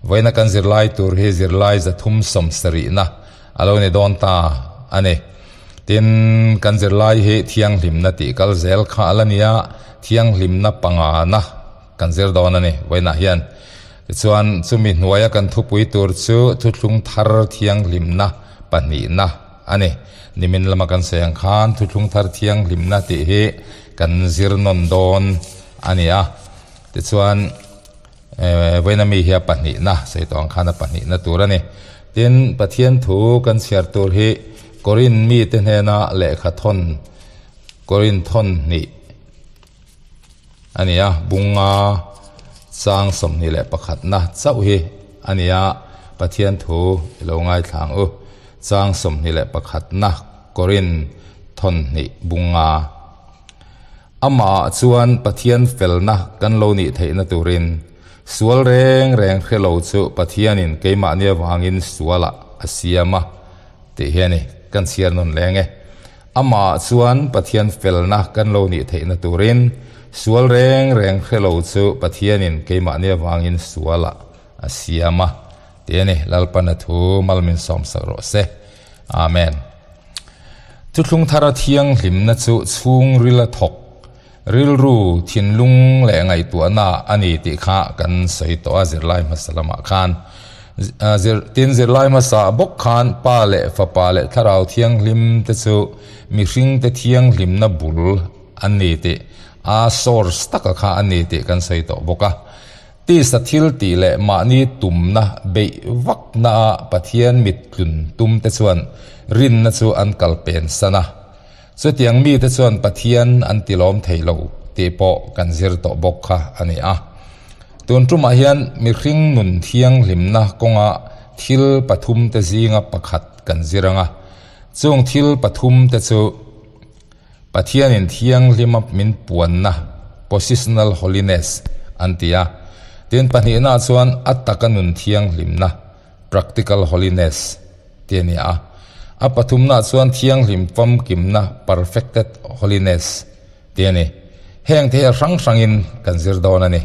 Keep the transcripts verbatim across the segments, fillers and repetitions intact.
ไว้นักันจิรไลตัวเฮจิรไลจะทุ่มสมสรีนะอารมณ์ในดอนตาอันนี้ตินกันจิรไลเฮเทียงหิมนาติกัลเซลข้าลันยาเทียงหิมนับปังอานะกันจิรดอนนั่นนี่ไว้นะเฮียนส่วนสุมินวัยกันทุปุยตัวชูทุลุงทาร์เทียงหิมนะปนีนะอันนี้นิมินละมากันเสียงขานทุลุงทาร์เทียงหิมนาติเฮกันจิรนนดอนอันนี้อ่ะส่วนไว้นามีเฮียปนินะใส่ตองขานปนินะตัวนี้เตียนปะเทียนถูกันเสียตัวเฮกรินมีเตนเฮนะเละขัดทนกรินทนนี่อันนี้อ่ะบุงอาสร้างสมนี่แหละประคัดนะเจ้าเฮอันนี้อ่ะปะเทียนถูเราง่ายทางเออสร้างสมนี่แหละประคัดนะกรินทนนี่บุงอาอามาชวนปะเทียนเฟลนะกันโลนี่เทนตุรินสวลแรงแรงเขลาวจูปะเทียนินเกมาเนี่ยวางินสวละอาเซียมาเตเฮนี่กันเสียนนแรงเออามาชวนปะเทียนเฟลนะกันโลนี่เทนตุรินสวลแรงแรงเขลาวจูปะเทียนินเกมาเนี่ยวางินสวละอาเซียมาเตนี่ลัลปนัทูมัลมินสอมสักโรเซอาเมนทุกลุงทาราเทียงหิมนัจูชุงริลทกริลรูทินลุงแหลงไอตัวน่าอันนี้ติข้ากันใส่ตัวเจริญมาสลามขานตินเจริญมาสาบกขานปาเล่ฟ้าปาเล่ทาราวเทียงลิมเตจูมีริงเตเทียงลิมนับบุลอันนี้ติอาโซร์สตักข้าอันนี้ติกันใส่ตัวบกะตีสัทิลตีเล่มานีตุ่มนะเบวักนาปะเทียนมิดกุนตุ่มเตชวนรินนัจูอันกัลเป็นสนะสุดยังมีแต่ส่วนปะเทียนอันติลอมเทโลเตปอกันซิรตบกค่ะอันนี้อ่ะตัวจุมาเฮียนมีริงนุนเทียงลิมนะกงอ่ะทิลปฐุมเตจีงะประคัดกันซิรังอ่ะจงทิลปฐุมเตจูปะเทียนอินเทียงลิมมินปวนนะ positional holiness อันที่อ่ะเตียนปัญหาส่วนอัตตะกันนุนเทียงลิมนะ practical holiness เตียนี่อ่ะอาปฐุมนาส่วนเทียงหิมฟัมกิมนะ perfected holiness เตียนี่แห่งที่รังสังอินกันซิรดอนันนี่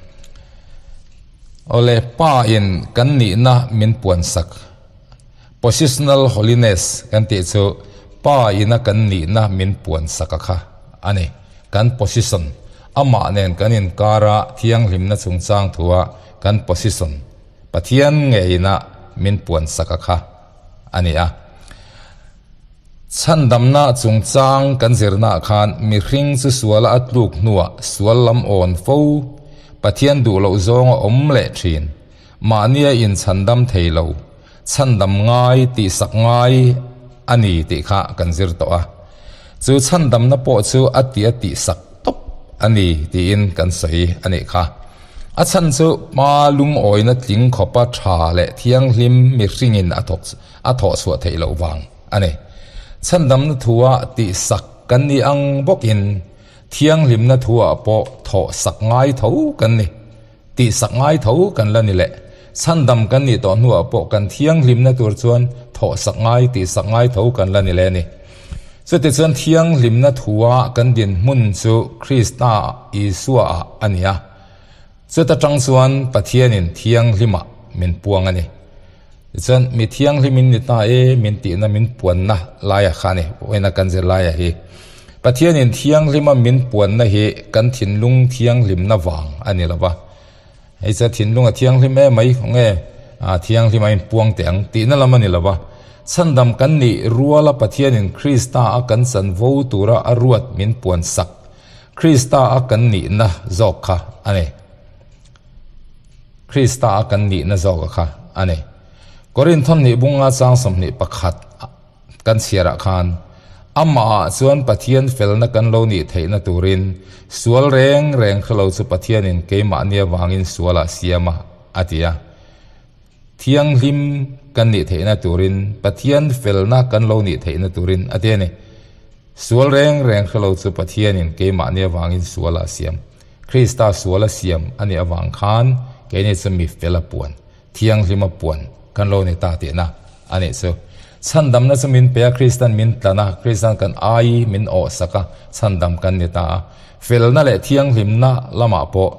โอเลป้าอินกันนี่นะมินปวนสัก positional holiness กันติดจูป้าอินนะกันนี่นะมินปวนสักค่ะอันนี้กัน position อามาเนนกันอินการะเทียงหิมนะจงจางทัวกัน position ปะเทียนเงยนะมินปวนสักค่ะอันนี้อ่ะฉันดำหน้าจงจางกันเจรนาคานมีริงสุสวลอัดลูกนัวสวลลำอ่อนฟูปะเทียนดูเหลาจงอมเละชินมาเนียอินฉันดำเทเหลาฉันดำง่ายตีสักง่ายอันนี้ติข้ากันเจรตัวจูฉันดำนับปอจูอัดตีอัดตีสักตบอันนี้ตีอินกันใส่อันนี้ค่ะอัฉันจูมาลุงอ้อยนัดลิงขบชาเละเทียงลิมมีริงอินอัทอกอัทอสวดเทเหลาวางอันนี้ฉันดำนัทัวติสักกันนี่อังบกินเทียงลิมนัทัวปอทอสักง่ายเท่ากันนี่ติสักง่ายเท่ากันแล้วนี่แหละฉันดำกันนี่ตอนหัวปอกันเทียงลิมนัตัวชวนทอสักง่ายติสักง่ายเท่ากันแล้วนี่แหละนี่สุดที่ชวนเทียงลิมนัทัวกันดินมุนจูคริสตาอิสัวอันนี้อ่ะสุดที่จังชวนปะเทียนินเทียงลิมะมินปวงอันนี้ฉันมีเทียงลิมินนิตาเอมินตีนะมินปวนนะลายขานี่เวนักันจะลายเฮปะเทียนินเทียงลิมามินปวนนะเฮกันถินลุงเทียงลิมนะวางอันนี้ละปะไอ้จะถินลุงเทียงลิมเอไม่ของเออ่าเทียงลิมามินปวงเตียงตีนั่นละมันนี่ละปะฉันดำกันนี่รัวละปะเทียนินคริสตาอากันสันวูตุระอรวดมินปวนสักคริสตาอากันนี่นะจอกค่ะอันนี้คริสตาอากันนี่นะจอกค่ะอันนี้กรินทนนี่บุงอาจางสมนี่ประคัดกันเสียระคานอามาส่วนปะเทียนเฟลนักันโลนี่เทนตูรินสวลแรงแรงขลุ่ยปะเทียนินเกมาเนียวางอินสวลเสียมาอาทิยาเทียงหิมกันนี่เทนตูรินปะเทียนเฟลนักันโลนี่เทนตูรินอาทิยานี่สวลแรงแรงขลุ่ยปะเทียนินเกมาเนียวางอินสวลเสียมคริสตาสวลเสียมอันนี้วางคานเกนี่จะมีเฟลปวนเทียงหิมปวนกันโลนี่ตาเตียนะอันนี้soฉันดำนั่นจะมินเปียคริสตันมินตานะคริสตันกันไอมินโอสักฉันดำกันนี่ตาเฟลนั่นแหละเทียงหิมนะละมาโปส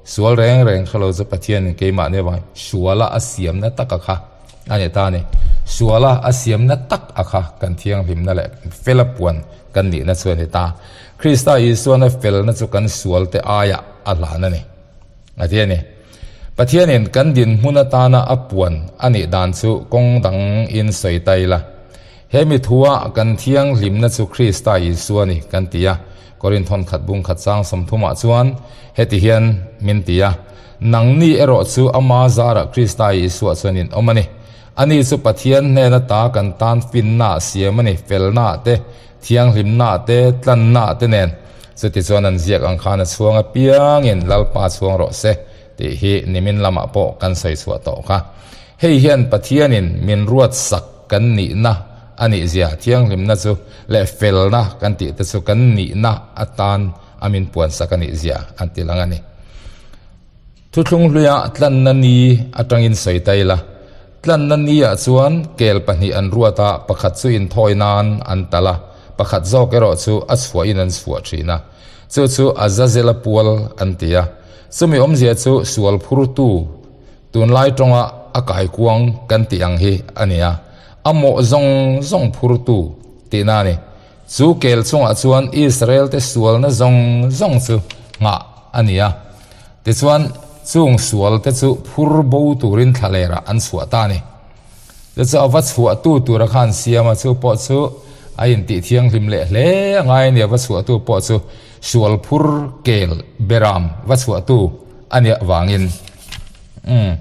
สวลแรงแรงเขาเราจะปะเทียนเกมาเนี่ยว่าสวละอาเซียมนั่นตักอะค่ะอันนี้ตาเนี่ยสวละอาเซียมนั่นตักอะค่ะกันเทียงหิมนั่นแหละเฟลปวนกันนี่นั่นส่วนนี้ตาคริสต์อีส่วนนั้นเฟลนั่นสุกันสวลเตอายะอัลลานั่นนี่อันที่นี่ปะเทียนกันดินมุนตานาอปวนอันนี้ดานสุกงดังอินสวยไตละเฮมิทัวกันเทียงหิมนั่นสุคริสต์อีส่วนนี่กันตียกอรินทอนขัดบุงขัดสร้างสมทุมาชวนเฮติเฮียนมินตียนังนี่เอรอซูอามาซาระคริสต์อีส่วนส่วนนี้อมันนี่อันนี้สุปะเทียนเนนตากันตานฟินนาเสียมันนี่เฟลนาเตเทียงหิมนาเตตันนาเตเนนสุดที่ส่วนนั้นเสียกอังคารช่วงเปียงเงินลลปาช่วงรอเซติฮีนิมินลำโปกันใส่สวดต่อค่ะเฮียนปะเทียนินมินรวดสักกันนี่นะอันนี้เสียเทียงหิมนาซูเลเฟลนะกันติตสุกันนี่นะอัตานอามินปวนสักกันนี่เสียอันติลังอันนี้ทุกลงเรือตันนันนีอัตรังอินใส่ไตละตันนันนีอ่ะส่วนเกลปนีอันรัวตาประคัดสุอินทอยนานอันตละประคัดโจกเอรอซูอัศวอินันสวชีนะซูซูอาซาเซลปัวลอันตียสมัยอมเสียซูสวลพูรุตูตุนไลตรงอ่ะอากาศกวางกันตีอังฮีอันนี้อ่ะอโมซงซงพูรุตูตีนานี่ซูเกลซงอ่ะส่วนอิสราเอลเตสวลนะซงซงซูงะอันนี้อ่ะแต่ส่วนซูงสวลเตซูพูรบูตูรินทะเลระอันสวตานี่แต่ซูอาวัตสวตูตูระคันเสียมาซูปอซูไอ้ยันติเทียงริมเละเละไงเนี่ยวัตถุตัวปอดสูสวลพูรเกลเบรามวัตถุตัวอันเนี้ยวางินอืม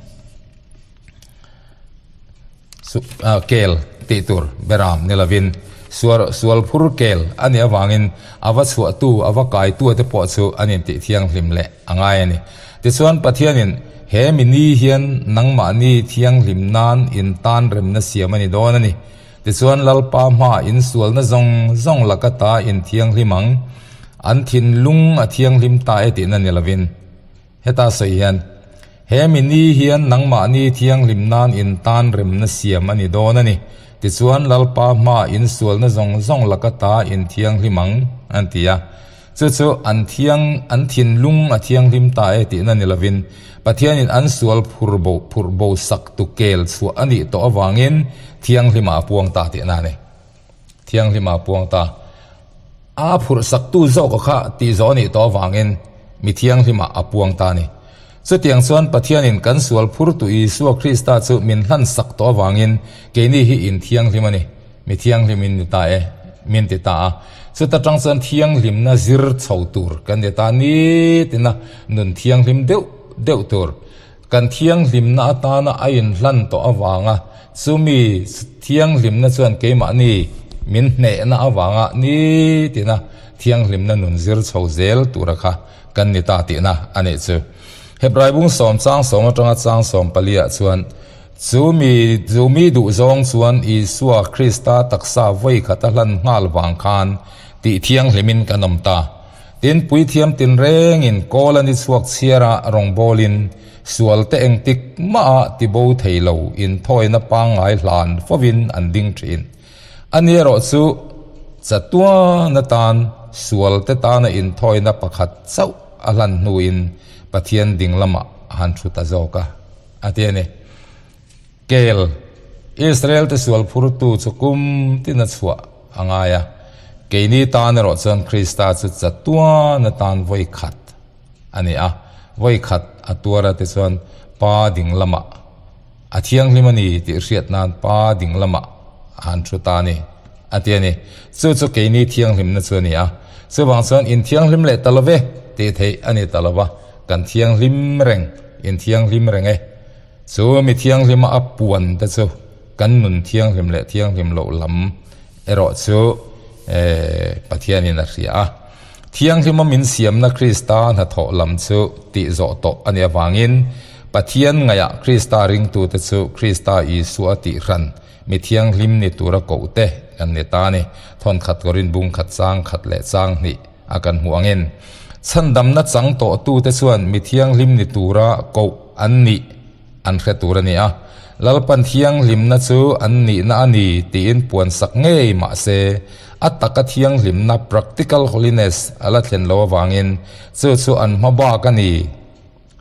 สุเกลติตูร์เบรามเนี่ยละวินสวลสวลพูรเกลอันเนี้ยวางินอวัตถุตัวอวกายตัวเตปอดสูอันยันติเทียงริมเละไงนี่แต่ส่วนปะเทียนินเฮมินีเฮียนนังมานีเทียงริมนานอินตันเรมนัสเสียมันนี่โดนนี่แต่ส่วนลลปามาอินสวลนะซงซงลักตาอินเทียงลิมังอันทินลุงอเทียงลิมตาเอตินันเนลวินเฮตาสยานเฮมินีเฮียนนังมานีเทียงลิมนานอินตันเรมนัสเสียมันนี่โดนนี่แต่ส่วนลลปามาอินสวลนะซงซงลักตาอินเทียงลิมังอันตียจู่ๆอันเทียงอันทินลุงอเทียงลิมตาเอตินันเนลวินปะเทียนินอันสวลพูรโบพูรโบสักตุเกลสัวอันนี้ตัววางินเทียงลิมาปวงตาเตียนาเนี่ยเทียงลิมาปวงตาอาพูรสักตุโจก็ข้าตีโจนี่ตัววางินมีเทียงลิมาอปวงตาเนี่ยสุดเทียงส่วนปะเทียนินกันสวลพูรตุอีสัวคริสต์สุมินหันสักตัววางินเกนี่ฮีอินเทียงลิมาเนี่ยมีเทียงลิมินตาเอมินติตาสุดท้ายส่วนเทียงลิมน่าซิร์ชาวตูร์กันเดตานี้ตินะนุนเทียงลิมเดียวเดียวตัวกันเทียงลิมนาตานาอินลันตัวอวางะซูมีเทียงลิมนาส่วนเกมานี่มินเนนาอวางะนี่ตินะเทียงลิมนานุนซิร์ชาวเซลตัวระค่ะกันนิตาตินะอันนี้ซูเฮบรายบุ้งสอมสร้างสอมจังหวัดสร้างสอมปลียส่วนซูมีซูมีดูจงส่วนอีสัวคริสตาตักษาไว้ขัดลันงาลวางคานติเทียงลิมินกันนำตาตินปุยเทียมตินเรงอินโกลันดิสวกเชียระรองโบลินสวลเตเองติกมาติโบเทโลอินทอยนปางไอหลานฟวินอันดิงทรินอันนี้รอสุจัตัวนตานสวลเตตานอินทอยนปะขัดเจ้าอลันนูอินปะเทียนดิงลมาหันชุตาโจกะอันนี้เนี่ยเกลอิสราเอลเตสวลพูรตูสุกุมตินัสวะอังไงเกนี่ตานรอจันคริสต์สุดจัตัวนตานไว้ขัดอันนี้อ่ะไว้ขัดอัตัวระเตส่วนป้าดิ่งละมะอาเทียงลิมันนี่ติเรียดนานป้าดิ่งละมะหันชุตานี่อันที่นี่ส่วนสุเกนี่เทียงลิมนั่นส่วนนี้อ่ะส่วนบางส่วนอินเทียงลิมเละตลอดเวตีเทอันนี้ตลอดวะกันเทียงลิมเร่งอินเทียงลิมเร่งเอส่วนมีเทียงลิมอับปวนแต่ส่วนกันนุนเทียงลิมเละเทียงลิมโลลำเอรอส่วนเอปะเทียนี่นักเสียเทียงที่มันมินเสียมนักคริสตานัทโอลำซูติโจโตอันนี้วางินปะเทียนไงอะคริสตาริงตูเตซูคริสตาอีสัวติรันมีเทียงลิมนิตัวระโกเตอันนี้ตานี่ทอนขัดกรินบุงขัดจางขัดเละจางนี่อากันหัวเงินฉันดำนัดจังโตตูเตส่วนมีเทียงลิมนิตัวระโกอันนี้อันแค่ตัวนี้อ่ะแล้วปันเทียงลิมนัดซูอันนี้น่าอันนี้ตีนปวนสักเงยมาเซอัตตะกะเทียงลิมนับ practical holiness อาลัดเล่นโลวางอินจู่จู่อันมาบ้ากันนี่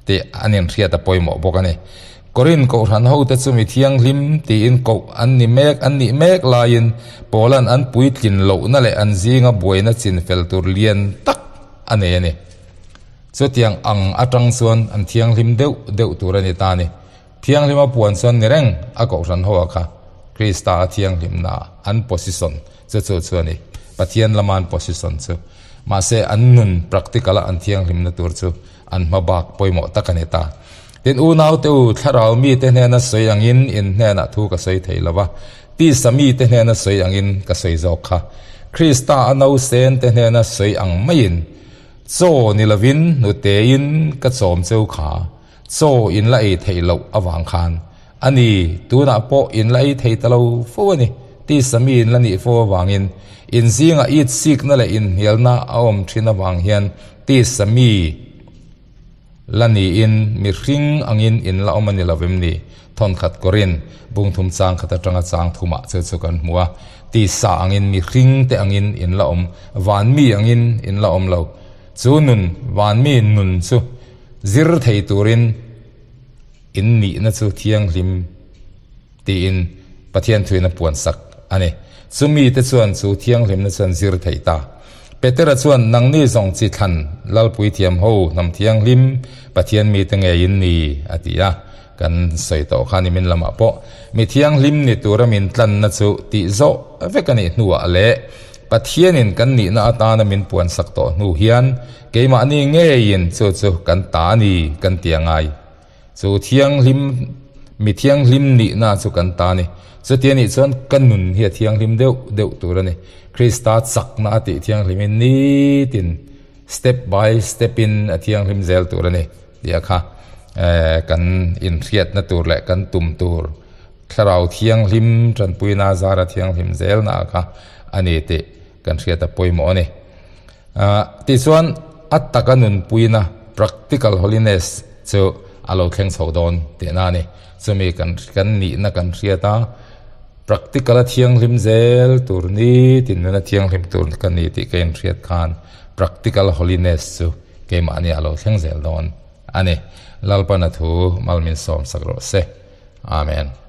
te anin riat a poimo bokani korin ko ran ho te chumi thiang hlim ti in ko an ni mek an ni mek lain polan an puitlin lo na le an zinga boina chin fel tur lian tak ane ani so tiang ang atang suan an thiang hlim deuh deuh turani ta ni thiang hlim a puan suan ni reng a ko ran ho kha krista thiang hlim na an position chu chu chuani pathian laman position chu ma se an nun practical an thiang hlim na tur chu an mabak poimo takani ta tin u nau te u tharau mi te hne na soi angin in hne na thu ka soi theilawa ti sami te hne na soi angin ka soi zok kha krista anau sen te hne na soi ang main cho ni lovin nu te in ka chom cheu kha cho in la ei theilo awang khan ani tu na po in la ei thei talo fo ni ti sami in la ni fo wangin in zinga it sik na le in helna aom thina wang hian ti sami lani in mi hring angin in la omani lovem ni thon khat korin bung thum chang khata tanga chang thuma che chu kan muwa ti sa angin mi hring te angin in la om van mi angin in la om lo chu nun van mi nun chu zir thei turin in ni na chu thiang hlim ti in pathian thuina puan sak ani chumi te chuan chu thiang hlim na chuan zir thei ta petera chuan nang ni zong chi than lalpui thiam ho nam thiang hlim pathian mi te nge in ni atia kan soi to khani min lama po mi thiang hlim ni turamin tlan na chu ti zo vekani hnuwa le pathian in kan ni na ata na min puan sak to hnu hian keima ni nge in chu chu kan ta ni kan tiangai chu thiang hlim mi thiang hlim ni na chu kan ta ni so tiani chuan kanun hi thiang hlim deuh deuh turani krista chakna ati thiang hlim ni tin step by step in a thiang hlim zel turani dia kha eh kan in riat na tur le kan tum tur tharau thiang hlim tran puina zara thiang hlim zel na kha ani te kan riat a poimo ani a ti chuan attakanun puina practical holiness so alo kheng chodon te na ni chumi kan kan ni na kan riata practical thiang hlim zel turni tin na thiang hlim tur kan ni ti ken riat khan practical holiness chu ke mani alo kheng zel don ane lalpana thu malmin som sakro se amen